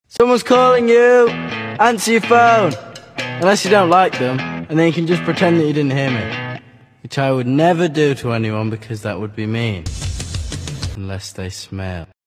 Someone's calling you! Answer your phone! Unless you don't like them, and then you can just pretend that you didn't hear me. Which I would never do to anyone because that would be mean. Unless they smell.